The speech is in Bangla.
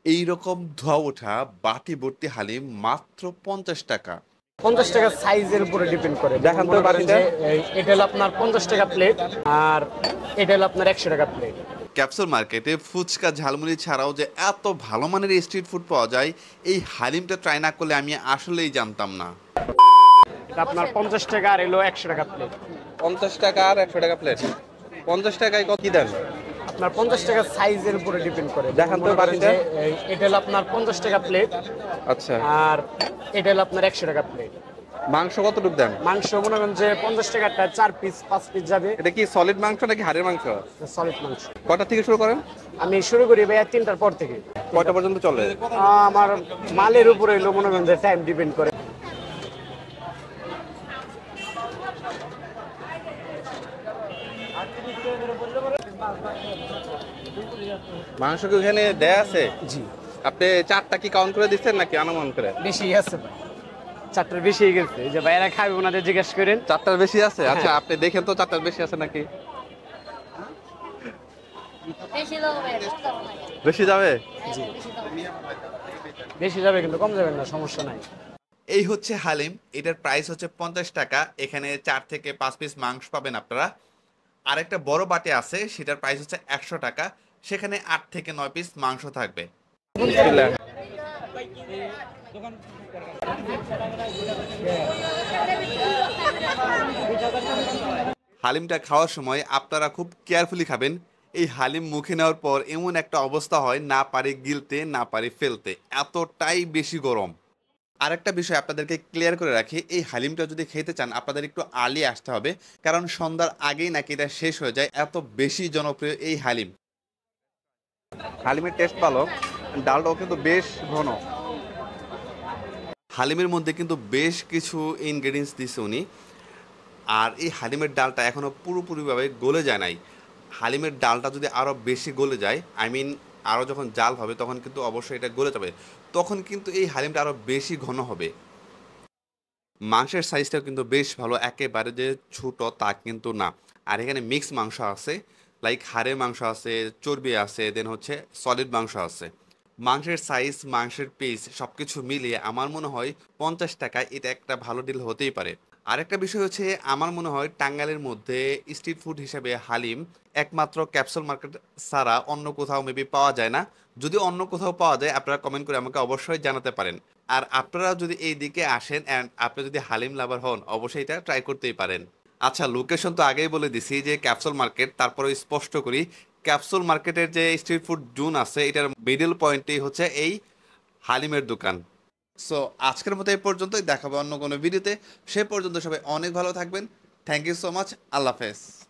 এইরকম ধোয়া ওঠা বাটি ভর্তি হালিম মাত্র 50 টাকা। 50 টাকা সাইজের উপরে ডিপেন্ড করে। দেখান তো মনে করেন বাটিটা। যে এটা হলো আপনার 50 টাকা প্লেট, আর এটা হলো আপনার 100 টাকা প্লেট। ক্যাপসুল মার্কেটে ফুচকা ঝালমুড়ি ছাড়াও যে এত ভালো মানের স্ট্রিট ফুড পাওয়া যায়, এই হালিমটা ট্রাই না করলে আমি আসলেই জানতাম না। এটা আপনার 50 টাকা আর এলো 100 টাকা প্লেট। 50 টাকা আর 100 টাকা প্লেট। 50 টাকায় কি দেন? আপনার 50 টাকা সাইজের উপরে ডিপেন্ড করে। দেখান তো মনে করেন বাটিটা। যে এটা হলো আপনার 50 টাকা প্লেট, আচ্ছা, আর এটা হলো আপনার 100 টাকা প্লেট। মাংস কতটুকু দেন? মাংস মনে করেন যে 50 টাকাটা 4 পিস 5 পিস যাবে। এটা কি সলিড মাংস নাকি হাড়ের মাংস? সলিড মাংস। কটা থেকে শুরু করেন? আমি শুরু করি ভাইয়া 3টার পর থেকে। কয়টা পর্যন্ত চলে? আমার মালের উপরে এলো মনে করেন যে টাইম ডিপেন্ড করে। মাংস কি ওখানে দেয়া আছে? জি, আপনি 4টা কি কাউন্ট করে দিচ্ছেন নাকি অনুমান করে? বেশি আছে ভাই, 4টার বেশি হয়ে গেছে। এই যে ভাইরা খাবে ওনাদের জিজ্ঞেস করেন। 4টার বেশি আছে? আচ্ছা, আপনি দেখেন তো 4টার বেশি আছে নাকি। বেশি যাবে? বেশি যাবে কিন্তু কম যাবে না, সমস্যা নাই। এই হচ্ছে হালিম, এটার প্রাইস হচ্ছে 50 টাকা। এখানে 4 থেকে 5 পিস মাংস পাবেন আপনারা। আরেকটা বড় বাটি আছে, সেটার প্রাইস হচ্ছে 100 টাকা। সেখানে 8 থেকে 9 পিস মাংস থাকবে। বিসমিল্লাহ। হালিমটা খাওয়ার সময় আপনারা খুব কেয়ারফুলি খাবেন। এই হালিম মুখে নেওয়ার পর এমন একটা অবস্থা হয়, না পারে গিলতে না পারে ফেলতে, এতটাই বেশি গরম। আরেকটা বিষয় আপনাদেরকে ক্লিয়ার করে রাখি, এই হালিমটা যদি খেতে চান আপনাদের একটু আর্লি আসতে হবে, কারণ সন্ধ্যার আগেই নাকি এটা শেষ হয়ে যায়, এত বেশি জনপ্রিয় এই হালিম। হালিমের টেস্ট ভালো, ডালটাও কিন্তু বেশ ঘন। হালিমের মধ্যে কিন্তু বেশ কিছু ইনগ্রেডিয়েন্টস দিছে উনি। আর এই হালিমের ডালটা এখনও পুরোপুরিভাবে গলে যায় নাই। হালিমের ডালটা যদি আরও বেশি গলে যায়, আই মিন আরও যখন জাল হবে তখন কিন্তু অবশ্যই এটা গলে যাবে, তখন কিন্তু এই হালিমটা আরও বেশি ঘন হবে। মাংসের সাইজটাও কিন্তু বেশ ভালো, একেবারে যে ছোট তা কিন্তু না। আর এখানে মিক্স মাংস আছে, লাইক হাড়ের মাংস আছে, চর্বি আছে, দেন হচ্ছে সলিড মাংস আছে। মাংসের সাইজ, মাংসের পিস সব কিছু মিলিয়ে আমার মনে হয় 50 টাকায় এটা একটা ভালো ডিল হতেই পারে। আরেকটা বিষয় হচ্ছে, আমার মনে হয় টাঙ্গাইলের মধ্যে স্ট্রিট ফুড হিসেবে হালিম একমাত্র ক্যাপসুল মার্কেট ছাড়া অন্য কোথাও মেবি পাওয়া যায় না। যদি অন্য কোথাও পাওয়া যায় আপনারা কমেন্ট করে আমাকে অবশ্যই জানাতে পারেন। আর আপনারা যদি এই দিকে আসেন অ্যান্ড আপনি যদি হালিম লাভার হন, অবশ্যই এটা ট্রাই করতেই পারেন। আচ্ছা, লোকেশন তো আগেই বলে দিছি যে ক্যাপসুল মার্কেট, তারপরে স্পষ্ট করি ক্যাপসুল মার্কেটের যে স্ট্রিট ফুড জোন আছে এটার মিডল পয়েন্টেই হচ্ছে এই হালিমের দোকান। সো আজকের মতো এই পর্যন্তই, দেখাবো অন্য কোনো ভিডিওতে। সে পর্যন্ত সবাই অনেক ভালো থাকবেন। Thank you so much. আল্লাহ হাফেজ।